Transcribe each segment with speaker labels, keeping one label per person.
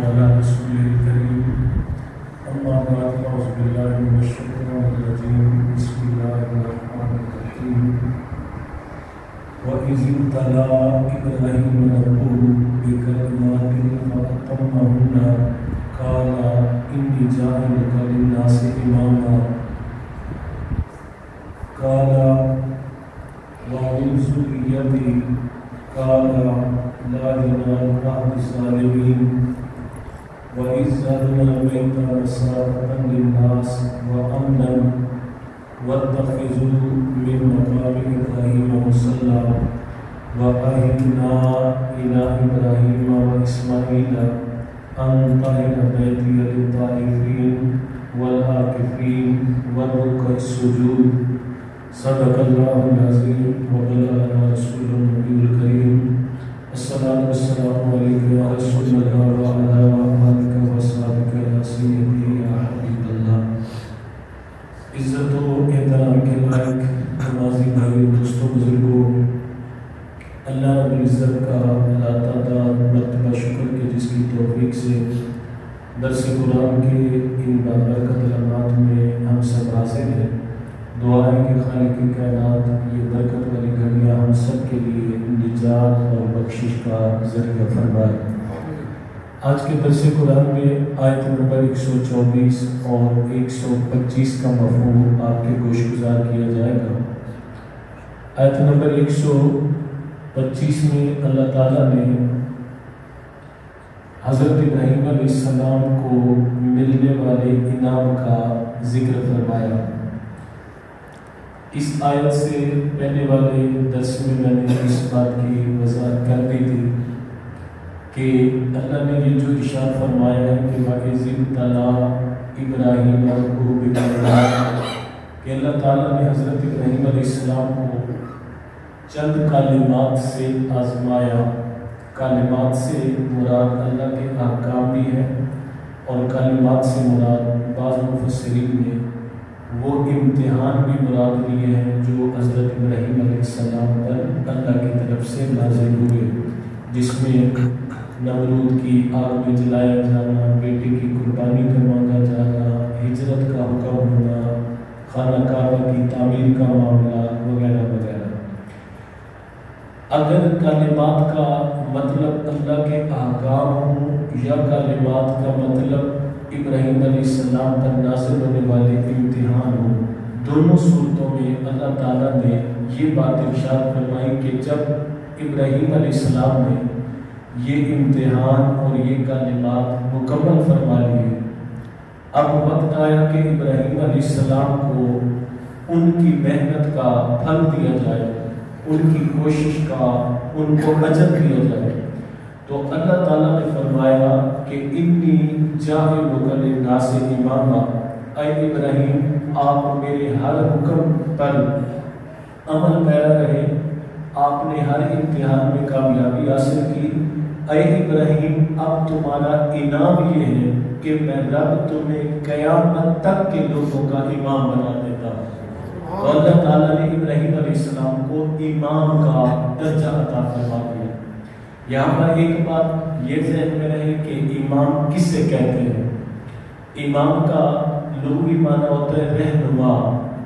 Speaker 1: وعلى رسوله الكريم أما بعد أعوذ بالله من الشيطان الرجيم بسم الله الرحمن الرحيم وإذ ابتلى إبراهيم ربه بكلمات فأتمهن قال إني جاعلك للناس إماما قال ومن ذريتي قال لا ينال عهد الظالمين وإذ جعلنا البيت مسابقا للناس وأمنا واتخذوا من مقام إبراهيم مصلى وعهدنا إلى إبراهيم وإسماعيل أن طهر بيتي للطائفين والعاكفين والركع السجود صدق الله العظيم وبلغنا رسول النبي الكريم الصلاة والسلام عليك يا رسول الله وعلى آلك وصحبك يا سيدي يا حبيب الله. عزت و احترام کے لائق نمازی بھائی دوستوں بزرگوں، اللہ رب العزت کا لاتا تعداد مرتبہ شکر کے جس کی توفیق سے درس قرآن کے ان بابرکت لمحات میں ہم سب حاضر ہیں. دعا ہے کہ خالق کائنات یہ برکت والی گھڑیاں ہم سب کے لیے نجات اور بخشش کا ذریعہ فرمائے. آج کے درس قرآن میں آیت نمبر 124 اور 125 کا مفہوم آپ کے گوش گزار کیا جائے گا. آیت نمبر 125 میں اللہ تعالیٰ نے حضرت ابراہیم علیہ السلام کو ملنے والے انعام کا ذکر فرمایا. اس آیت سے پہلے والے درس میں میں نے اس بات کی وضاحت کر دی تھی کہ اللہ نے یہ جو ارشاد فرمایا ہے کہ وَإِذِ ابْتَلَىٰ إِبْرَاهِيمَ رَبُّهُ بِكَلِمَاتٍ، کہ اللہ تعالیٰ نے حضرت ابراہیم علیہ السلام کو چند کلمات سے آزمایا. کلمات سے مراد اللہ کے احکام بھی ہے اور کلمات سے مراد بعض مفسرین نے وہ امتحان بھی مراد لیے ہیں جو حضرت ابراہیم علیہ السلام پر اللہ کی طرف سے نازل ہوئے، جس میں نمرود کی آگ میں جلایا جانا، بیٹے کی قربانی کا مانگا جانا، ہجرت کا حکم ہونا، خانہ کعبہ کی تعمیر کا معاملہ وغیرہ وغیرہ. اگر کلمات کا مطلب اللہ کے احکام ہوں یا کلمات کا مطلب ابراہیم علیہ السلام پر نازل ہونے والے امتحان ہوں، دونوں صورتوں میں اللہ تعالیٰ نے یہ بات ارشاد فرمائی کہ جب ابراہیم علیہ السلام نے یہ امتحان اور یہ کلمات مکمل فرما لیے، اب وقت آیا کہ ابراہیم علیہ السلام کو ان کی محنت کا پھل دیا جائے، ان کی کوشش کا ان کو اجر دیا جائے. تو اللہ تعالیٰ نے فرمایا کہ انی جاعلک للناس اماما، اے ابراہیم آپ میرے ہر حکم پر عمل پیرا رہے، آپ نے ہر امتحان میں کامیابی حاصل کی. اے ابراہیم اب تمہارا انعام یہ ہے کہ میں رب تمہیں قیامت تک کے لوگوں کا امام بنا دیتا ہوں. اور اللہ تعالیٰ نے ابراہیم علیہ السلام کو امام کا درجہ عطا فرما دیا. یہاں پر ایک بات یہ ذہن میں رہے کہ امام کس سے کہتے ہیں. امام کا لغوی معنی ہوتا ہے رہنما،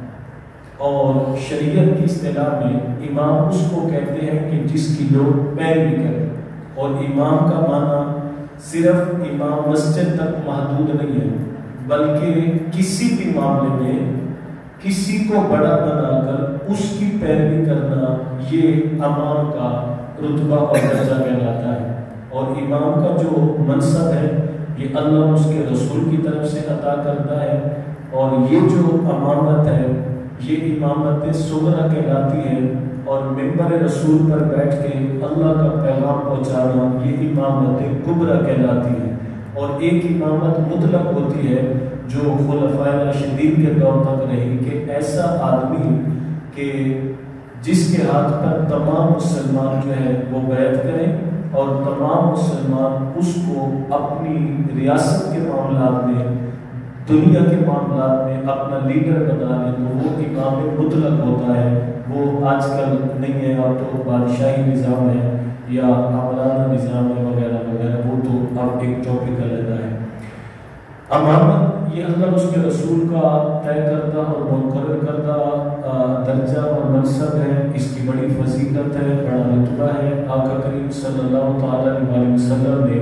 Speaker 1: اور شریعت کی اصطلاح میں امام اس کو کہتے ہیں کہ جس کی لوگ پیروی کریں. اور امام کا معنی صرف امام مسجد تک محدود نہیں ہے، بلکہ کسی بھی معاملے میں کسی کو بڑا بنا کر اس کی پیروی کرنا یہ امام کا رتبہ اور درجہ کہلاتا ہے. اور امام کا جو منصب ہے یہ اللہ اس کے رسول کی طرف سے عطا کرتا ہے. اور یہ جو امامت ہے یہ امامت صغرا کہلاتی ہے، اور منبر رسول پر بیٹھ کے اللہ کا پیغام پہنچانا یہ امامت کبریٰ کہلاتی ہے. اور ایک امامت مطلق ہوتی ہے جو خلفائے راشدین کے دور تک رہی، کہ ایسا آدمی کہ جس کے ہاتھ پر تمام مسلمان جو ہے وہ بیعت کریں اور تمام مسلمان اس کو اپنی ریاست کے معاملات میں، دنیا کے معاملات میں اپنا لیڈر بنا لیں، تو وہ امام مطلق ہوتا ہے. وہ آج کل نہیں ہے، اور تو بادشاہی نظام ہے یا عاملانہ نظام ہے وغیرہ وغیرہ. وغیرہ، وہ تو اب ایک ٹاپک علیحدہ ہے۔ امامت یہ اللہ اس کے رسول کا طے کردہ اور مقرر کردہ درجہ اور منصب ہے، اس کی بڑی فضیلت ہے، بڑا رتبہ ہے۔ آقا کریم صلی اللہ تعالیٰ علیہ وسلم نے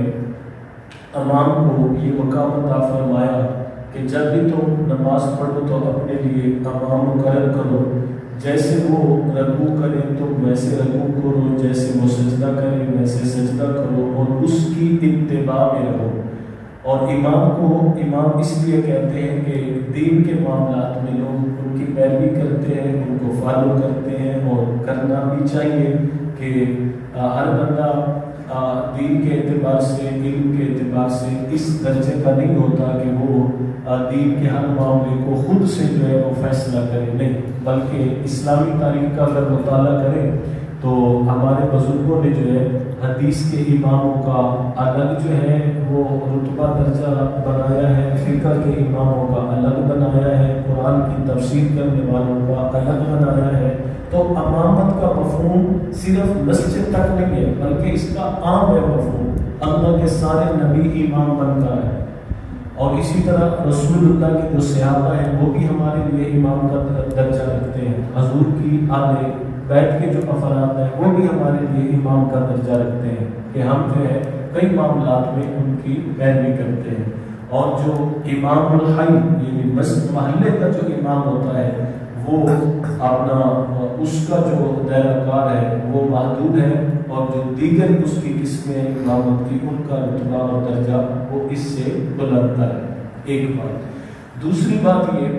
Speaker 1: امام کو یہ مقام عطا فرمایا کہ جب بھی تم نماز پڑھو تو اپنے لیے امام مقرر کرو، جیسے وہ رکوع کرے تم ویسے رکوع کرو، جیسے وہ سجدہ کرے ویسے سجدہ کرو، اور اس کی اتباع میں رہو۔ اور امام کو امام اس لیے کہتے ہیں کہ دین کے معاملات میں لوگ ان کی پیروی کرتے ہیں، ان کو فالو کرتے ہیں، اور کرنا بھی چاہیے کہ ہر بندہ دین کے اعتبار سے، علم کے اعتبار سے اس درجے کا نہیں ہوتا کہ وہ دین کے ہر معاملے کو خود سے جو ہے وہ فیصلہ کرے، نہیں، بلکہ اسلامی تاریخ کا اگر مطالعہ کریں تو ہمارے بزرگوں نے جو ہے حدیث کے اماموں کا الگ جو ہے وہ رتبہ درجہ بنایا ہے، فقہ کے اماموں کا الگ بنایا ہے، قرآن کی تفسیر کرنے والوں کا الگ بنایا ہے۔ تو امامت کا مفہوم صرف مسجد تک نہیں ہے، بلکہ اس کا عام ہے مفہوم، اللہ کے سارے نبی امام بن کر ہے، اور اسی طرح رسول اللہ کے جو صحابہ ہیں وہ بھی ہمارے لیے امام کا درجہ رکھتے ہیں، حضور کی آل بیت کے جو افراد ہیں وہ بھی ہمارے لیے امام کا درجہ رکھتے ہیں کہ ہم جو ہے کئی معاملات میں ان کی پیروی کرتے ہیں۔ اور جو امام الحی یعنی محلے کا جو امام ہوتا ہے وہ اپنا اس کا جو دائرہ کار ہے وہ محدود ہے، اور جو دیگر اس کی قسمیں امامت کی ان کا رتبہ اور درجہ وہ اس سے بلند ہے۔ ایک بات۔ دوسری بات یہ،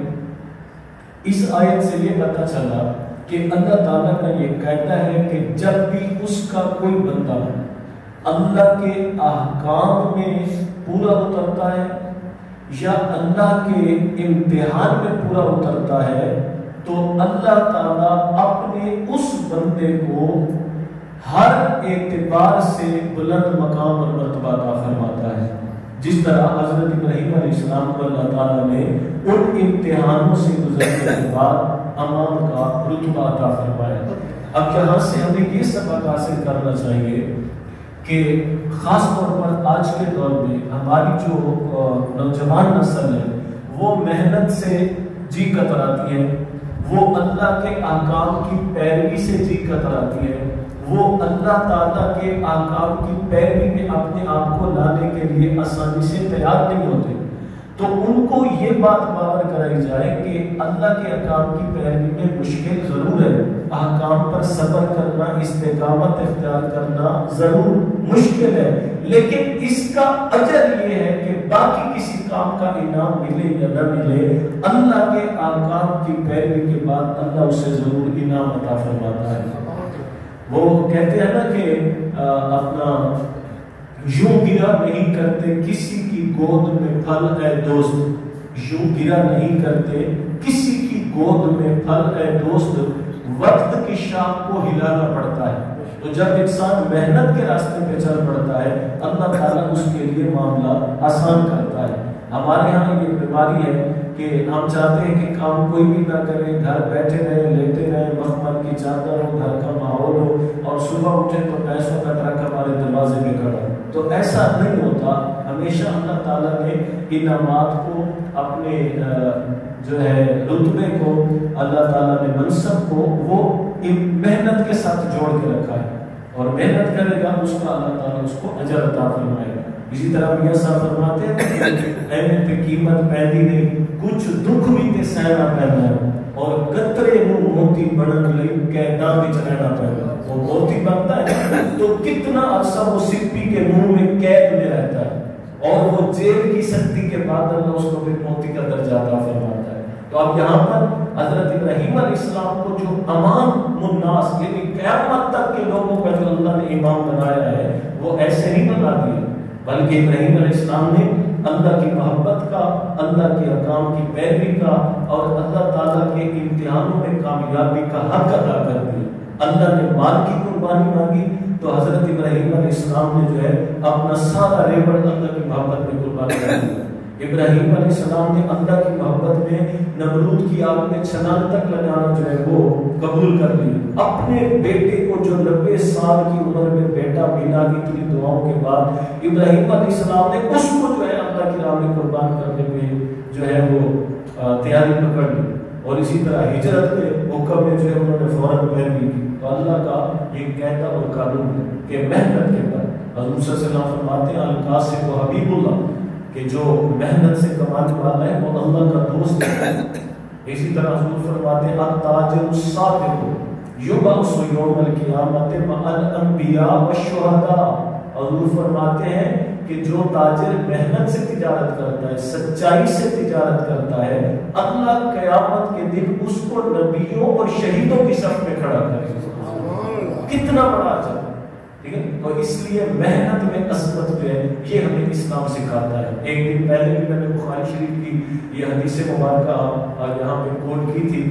Speaker 1: اس آیت سے یہ پتہ چلا کہ اللہ تعالیٰ کا یہ کہتا ہے کہ جب بھی اس کا کوئی بندہ اللہ کے احکام میں پورا اترتا ہے یا اللہ کے امتحان میں پورا اترتا ہے تو اللہ تعالیٰ اپنے اس بندے کو ہر اعتبار سے بلند مقام اور مرتبہ عطا فرماتا ہے، جس طرح حضرت ابراہیم علیہ السلام کو اللہ تعالیٰ نے ان امتحانوں سے گزرنے کے بعد امام کا رتبہ عطا فرمایا۔ اب یہاں سے ہمیں یہ سبق حاصل کرنا چاہیے کہ خاص طور پر آج کے دور میں ہماری جو نوجوان نسل ہے وہ محنت سے جی کتراتی ہے، وہ اللہ کے احکام کی پیروی سے جی کتراتی ہے، وہ اللہ تعالیٰ کے احکام کی پیروی میں اپنے آپ کو لانے کے لیے آسانی سے تیار نہیں ہوتے۔ تو ان کو یہ بات باور کرائی جائے کہ اللہ کے احکام کی پیروی میں مشکل ضرور ہے، احکام پر صبر کرنا، استقامت اختیار کرنا ضرور مشکل ہے، لیکن اس کا اجر یہ ہے کہ باقی کسی کام کا انعام ملے یا نہ ملے، اللہ کے احکام کی پیروی کے بعد اللہ اسے ضرور انعام عطا فرماتا ہے۔ وہ کہتے ہیں نا کہ اپنا یوں گرا نہیں کرتے کسی کی گود میں پھل اے دوست، یوں گرا نہیں کرتے کسی کی گود میں پھل اے دوست، وقت کی شاخ کو ہلانا پڑتا ہے۔ تو جب انسان محنت کے راستے پہ چل پڑتا ہے اللہ تعالیٰ اس کے لیے معاملہ آسان کرتا ہے۔ ہمارے یہاں یہ بیماری ہے کہ ہم چاہتے ہیں کہ کام کوئی بھی نہ کرے، گھر بیٹھے رہے، لیٹے رہے، مخمل کی چادر ہو، گھر کا ماحول ہو، اور صبح اٹھے تو پیسوں کا ٹرک ہمارے دروازے پہ کھڑا ہو۔ تو ایسا نہیں ہوتا، ہمیشہ اللہ تعالیٰ نے انعامات کو، اپنے جو ہے رتبے کو، اللہ تعالیٰ نے منصب کو وہ محنت کے ساتھ جوڑ کے رکھا ہے، اور محنت کرے گا اس کا اللہ تعالیٰ اس کو اجر عطا فرمائے گا۔ اسی طرح میاں صاحب فرماتے ہیں اے تے قیمت پیندی نہیں، کچھ دکھ بھی تے سہنا پیندا ہے، اور قطرے نو موتی بنن لئی قیداں وچ رہنا پیندا۔ وہ موتی بنتا ہے تو کتنا عرصہ وہ سپی کے منہ میں قید میں رہتا ہے، اور وہ جیل کی سختی کے بعد اللہ اس کو پھر موتی کا درجہ عطا فرماتا ہے۔ تو اب یہاں پر حضرت ابراہیم علیہ السلام کو جو امام الناس یعنی قیامت تک کے لوگوں کا جو اللہ نے امام بنایا ہے وہ ایسے نہیں بنا دیا، بلکہ ابراہیم علیہ السلام نے اللہ کی محبت کا، اللہ کے احکام کی پیروی کا، اور اللہ تعالیٰ کے امتحانوں میں کامیابی کا حق ادا کر دیا۔ اللہ نے مال کی قربانی مانگی تو حضرت ابراہیم علیہ السلام نے جو ہے اپنا سارا ریوڑ اللہ کی محبت میں قربان کر دیا۔ ابراہیم علیہ السلام نے اللہ کی محبت میں نمرود کی آگ میں چھلانگ تک لگانا جو ہے وہ قبول کر لیا۔ اپنے بیٹے کو جو 90 سال کی عمر میں بیٹا ملا کی اتنی دعاؤں کے بعد ابراہیم علیہ السلام نے اس کو جو ہے اللہ کی راہ میں قربان کرنے پہ جو ہے وہ تیاری پکڑ لی، اور اسی طرح ہجرت کے حکم میں جو ہے انہوں نے فوراً پیروی کی۔ تو اللہ کا یہ قاعدہ اور قانون ہے کہ محنت کے بعد حضور صلی اللہ علیہ وسلم فرماتے ہیں القاسم و حبیب اللہ، کہ جو محنت سے کمانے والا ہے وہ اللہ کا دوست ہے۔ اسی طرح حضور فرماتے ہیں التاجر الصادق یبعث یوم القیامت مع الانبیاء والشہداء۔ حضور فرماتے ہیں کہ جو تاجر محنت سے تجارت کرتا ہے، سچائی سے تجارت کرتا ہے، اللہ قیامت کے دن اس کو نبیوں اور شہیدوں کی صف میں کھڑا کرے گا۔ کتنا بڑا اجر، ٹھیک ہے؟ تو اس لیے محنت میں عظمت جو ہے یہ ہمیں اسلام سکھاتا ہے۔ ایک دن پہلے بھی میں نے بخاری شریف کی یہ حدیث مبارکہ یہاں پہ کوٹ کی تھی،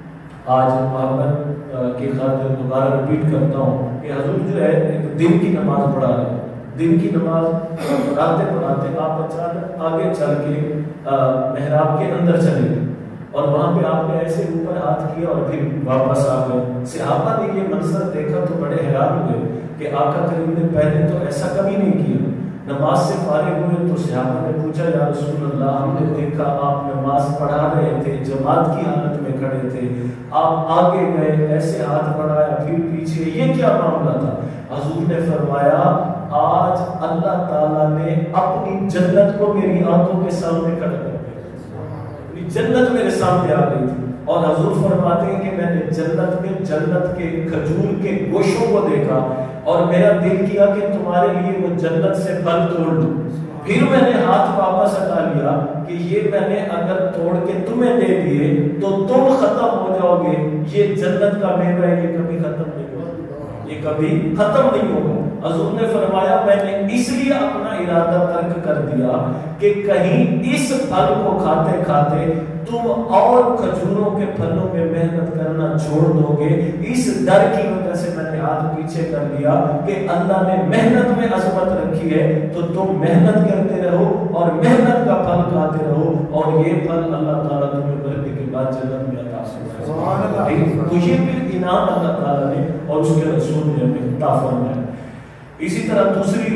Speaker 1: آج محبت کی خاطر دوبارہ رپیٹ کرتا ہوں کہ حضور جو ہے دن کی نماز پڑھا رہے ہیں، دن کی نماز پڑھاتے پڑھاتے آپ اچانک آگے چل کے محراب کے اندر چلے گئے، اور وہاں پہ آپ نے ایسے اوپر ہاتھ کیا اور پھر واپس آ گئے۔ صحابہ نے یہ منظر دیکھا تو بڑے حیران ہوئے کہ آقا کریم نے پہلے تو ایسا کبھی نہیں کیا۔ نماز سے فارغ ہوئے تو صحابہ نے پوچھا یا رسول اللہ ہم نے دیکھا آپ نماز پڑھا رہے تھے، جماعت کی حالت میں کھڑے تھے، آپ آگے گئے ایسے ہاتھ بڑھایا پھر پیچھے، یہ کیا معاملہ تھا؟ حضور نے فرمایا آج اللہ تعالیٰ نے اپنی جنت کو میری آنکھوں کے سامنے کھڑا کر دیا، جنت میرے سامنے آ گئی تھی، اور حضور فرماتے ہیں کہ میں نے جنت میں جنت کے کھجور کے گوشوں کو دیکھا اور میرا دل کیا کہ تمہارے لیے وہ جنت سے پھل توڑ لوں، پھر میں نے ہاتھ واپس ہٹا لیا کہ یہ میں نے اگر توڑ کے تمہیں دے دیے تو تم ختم ہو جاؤ گے، یہ جنت کا میوہ ہے یہ کبھی ختم نہیں ہوگا، یہ کبھی ختم نہیں ہوگا۔ حضور نے فرمایا میں نے اس لیے اپنا ارادہ ترک کر دیا کہ کہیں اس پھل کو کھاتے کھاتے تم اور کھجوروں کے پھلوں میں محنت کرنا چھوڑ دو گے، اس ڈر کی وجہ سے میں نے ہاتھ پیچھے کر لیا کہ اللہ نے محنت میں عظمت رکھی ہے تو تم محنت کرتے رہو اور محنت کا پھل کھاتے رہو، اور یہ پھل اللہ تعالیٰ تمہیں مرنے کے بعد جنت میں عطا فرمائے۔ تو یہ بھی انعام اللہ تعالیٰ نے اور اس کے رسول نے ہمیں عطا فرمایا۔ اسی طرح دوسری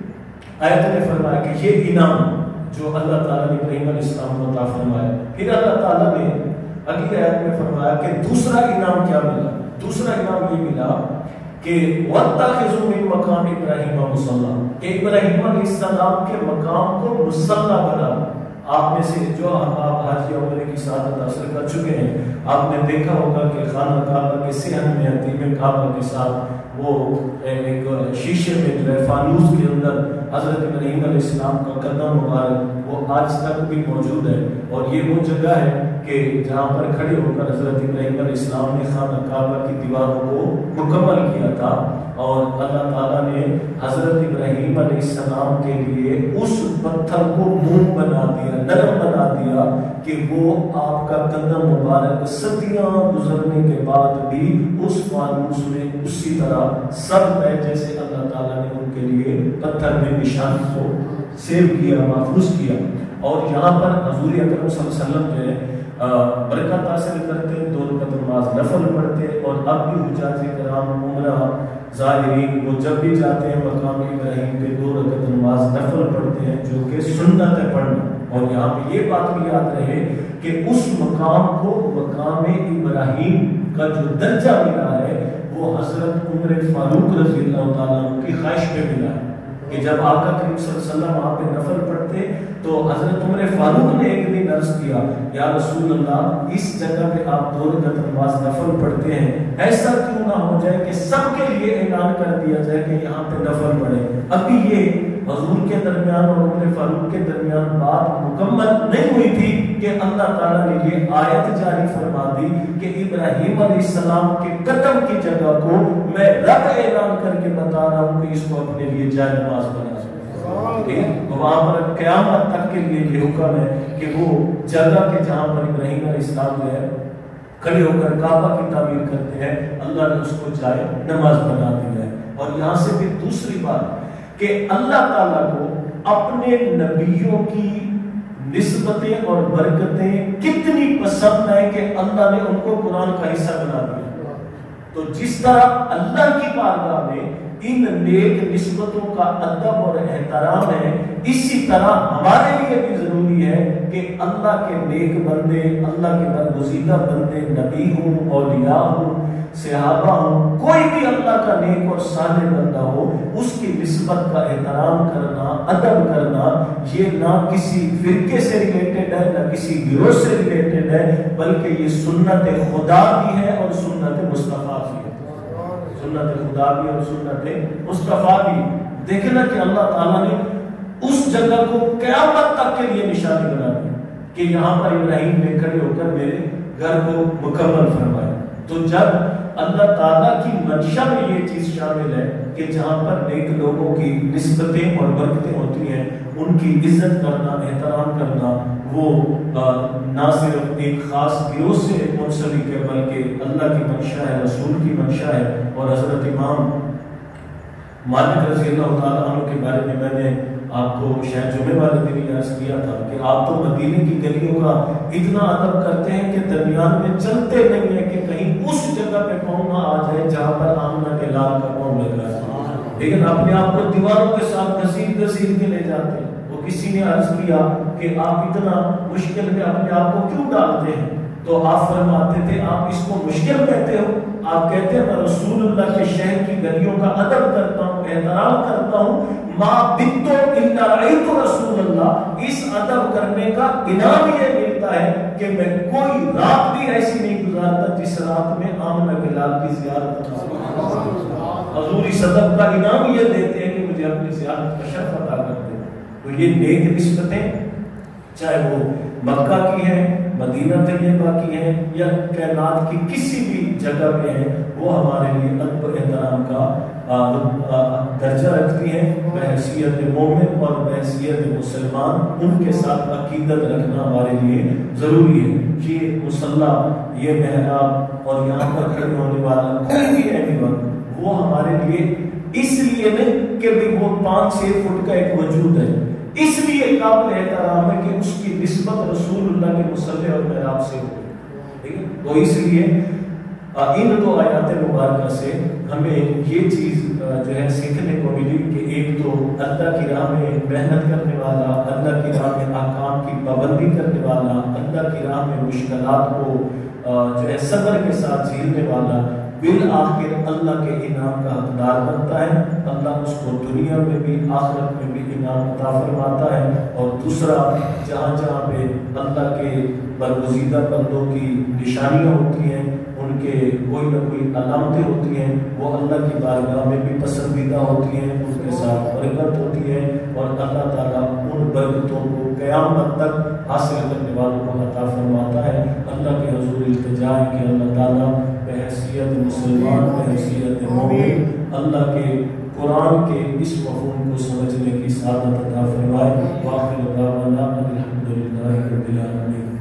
Speaker 1: آیت نے فرمایا کہ یہ انعام جو اللہ تعالیٰ نے ابراہیم علیہ السلام کو عطا فرمایا، پھر اللہ تعالیٰ نے اگلی آیت میں فرمایا کہ دوسرا انعام کیا ملا؟ دوسرا انعام یہ ملا کہ وَاتَّخِذُوا مِن مَقَامِ إِبْرَاهِيمَ مُصَلًّى، کہ ابراہیم علیہ السلام کے مقام کو مصلی بنا۔ آپ میں سے جو آپ حج یا عمرے کی سعادت حاصل کر چکے ہیں، آپ نے دیکھا ہوگا کہ خانہ کعبہ کے صحن میں حتیم کعبہ کے ساتھ وہ ایک شیشے میں جو ہے فانوس کے اندر حضرت ابراہیم علیہ السلام کا قدم مبارک وہ آج تک بھی موجود ہے، اور یہ وہ جگہ ہے کہ جہاں پر کھڑے ہو کر حضرت ابراہیم علیہ السلام نے خانہ کعبہ کی دیواروں کو مکمل کیا تھا، اور اللہ تعالیٰ نے حضرت ابراہیم علیہ السلام کے لیے اس پتھر کو موم بنا دیا، نرم بنا دیا کہ وہ آپ کا قدم مبارک صدیاں گزرنے کے بعد بھی اس فانوس میں اسی طرح سب ہے جیسے اللہ تعالیٰ نے ان کے لیے پتھر میں نشان کو سیو کیا، محفوظ کیا۔ اور یہاں پر حضور اکرم صلی اللہ علیہ وسلم جو ہے برکت حاصل کرتے، 2 رکعت نماز نفل پڑھتے، اور اب بھی حجاج کرام عمرہ زائرین وہ جب بھی جاتے ہیں مقام ابراہیم پہ 2 رکعت نماز نفل پڑھتے ہیں جو کہ سنت ہے پڑھنا۔ اور یہاں پہ یہ بات بھی یاد رہے کہ اس مقام کو مقام ابراہیم کا جو درجہ ملا ہے وہ حضرت عمر فاروق رضی اللہ تعالیٰ عنہ کی خواہش پہ ملا ہے کہ جب آقا کریم صلی اللہ علیہ وسلم وہاں پہ نفل پڑھتے تو حضرت عمر فاروق نے ایک دن عرض کیا یا رسول اللہ اس جگہ پہ آپ 2 رکعت نماز نفل پڑھتے ہیں، ایسا کیوں نہ ہو جائے کہ سب کے لیے اعلان کر دیا جائے کہ یہاں پہ نفل پڑھے۔ ابھی یہ حضور کے درمیان اور عمر فاروق کے درمیان بات مکمل نہیں ہوئی تھی کہ اللہ تعالیٰ نے یہ آیت جاری فرما دی کہ ابراہیم علیہ السلام کے قدم کی جگہ کو میں رب اعلان کر کے بتا رہا ہوں کہ اس کو اپنے لیے جائے نماز بنا سکتے۔ وہاں پر قیامت تک کے لیے یہ حکم ہے کہ وہ جگہ کے جہاں پر ابراہیم علیہ السلام جو ہے کھڑے ہو کر کعبہ کی تعمیر کرتے ہیں، اللہ نے اس کو جائے نماز بنا دیا ہے۔ اور یہاں سے پھر دوسری بات کہ اللہ تعالیٰ کو اپنے نبیوں کی نسبتیں اور برکتیں کتنی پسند ہیں کہ اللہ نے ان کو قرآن کا حصہ بنا دیا۔ تو جس طرح اللہ کی بارگاہ میں ان نیک نسبتوں کا ادب اور احترام ہے، اسی طرح ہمارے لیے بھی ضروری ہے کہ اللہ کے نیک بندے، اللہ کے برگزیدہ بندے، نبی ہوں، اولیاء ہوں، صحابہ ہوں، کوئی بھی اللہ کا نیک اور صالح بندہ ہو، اس کی نسبت کا احترام کرنا، ادب کرنا، یہ نہ کسی فرقے سے ریلیٹڈ ہے، نہ کسی گروہ سے ریلیٹڈ ہے، بلکہ یہ سنت خدا بھی ہے اور سنت مصطفیٰ بھی ہے۔ سنت خدا بھی اور سنت مصطفیٰ بھی۔ دیکھنا کہ اللہ تعالیٰ نے اس جگہ کو قیامت تک کے لیے نشانی بنا دی کہ یہاں پر ابراہیم نے کھڑے ہو کر میرے گھر کو مکمل فرمایا۔ تو جب اللہ تعالیٰ کی منشا میں یہ چیز شامل ہے کہ جہاں پر نیک لوگوں کی نسبتیں اور برکتیں ہوتی ہیں، ان کی عزت کرنا، احترام کرنا، وہ نہ صرف ایک خاص گروہ سے منسلک ہے بلکہ اللہ کی منشا ہے، رسول کی منشا ہے۔ اور حضرت امام مالک رضی اللہ تعالیٰ عنہ کے بارے میں نے آپ کو شاید جمعے والے دن ہی عرض کیا تھا کہ آپ تو مدینے کی گلیوں کا اتنا ادب کرتے ہیں کہ درمیان میں چلتے نہیں ہیں کہ کہیں اس جگہ پہ پاؤں نہ آ جائے جہاں پر آمنہ کے لال کا پاؤں لگا ہے، لیکن اپنے آپ کو دیواروں کے ساتھ گھسیٹ کے لے جاتے ہیں۔ وہ کسی نے عرض کیا کہ آپ اتنا مشکل میں اپنے آپ کو کیوں ڈالتے ہیں؟ تو آپ فرماتے تھے آپ اس کو مشکل کہتے ہو، آپ کہتے ہیں میں رسول اللہ کے شہر کی گلیوں کا ادب کرتا ہوں، احترام کرتا ہوں، ما بتو الا رأیت رسول اللہ۔ اس ادب کرنے کا انعام یہ ملتا ہے کہ میں کوئی رات بھی ایسی نہیں گزارتا جس رات میں آمنہ کے لال کی زیارت نہ ہو۔ حضور اس ادب کا انعام یہ دیتے ہیں کہ مجھے اپنی زیارت کا شرف عطا کر دیں۔ تو یہ نیک نسبتیں چاہے وہ مکہ کی ہیں، مدینہ طیبہ کی ہیں، یا کائنات کی کسی بھی جگہ پہ ہیں، وہ ہمارے لیے ادب و احترام کا درجہ رکھتی ہیں۔ بحیثیت مومن اور بحیثیت مسلمان ان کے ساتھ عقیدت رکھنا ہمارے لیے ضروری ہے۔ یہ مصلی، یہ محراب اور یہاں پر کھڑے ہونے والا کوئی بھی اینیمل، وہ ہمارے لیے اس لیے نہیں کہ وہ 5-6 فٹ کا ایک وجود ہے، اس لیے قابل احترام ہے کہ اس کی نسبت رسول اللہ کے مصلی اور محراب سے ہوئی۔ تو اس لیے ان دو آیات مبارکہ سے ہمیں یہ چیز جو ہے سیکھنے کو ملی کہ ایک تو اللہ کی راہ میں محنت کرنے والا، اللہ کی راہ میں احکام کی پابندی کرنے والا، اللہ کی راہ میں مشکلات کو جو ہے صبر کے ساتھ جھیلنے والا بالآخر اللہ کے انعام کا حقدار بنتا ہے۔ اللہ اس کو دنیا میں بھی آخرت میں بھی انعام عطا فرماتا ہے۔ اور دوسرا، جہاں جہاں پہ اللہ کے برگزیدہ بندوں کی نشانیاں ہوتی ہیں، ان کے کوئی نہ کوئی علامتیں ہوتی ہیں، وہ اللہ کی بارگاہ میں بھی پسندیدہ ہوتی ہیں، ان کے ساتھ برکت ہوتی ہے، اور اللہ تعالیٰ ان برکتوں کو قیامت تک حاصل کرنے والوں کو عطا فرماتا ہے۔ اللہ کے حضور التجا ہے کہ اللہ تعالیٰ بحیثیت مسلمان، بحیثیت مومن، اللہ کے قرآن کے اس مفہوم کو سمجھنے کی سعادت عطا فرمائے۔ وآخر دعوانا الحمدللہ رب العالمین۔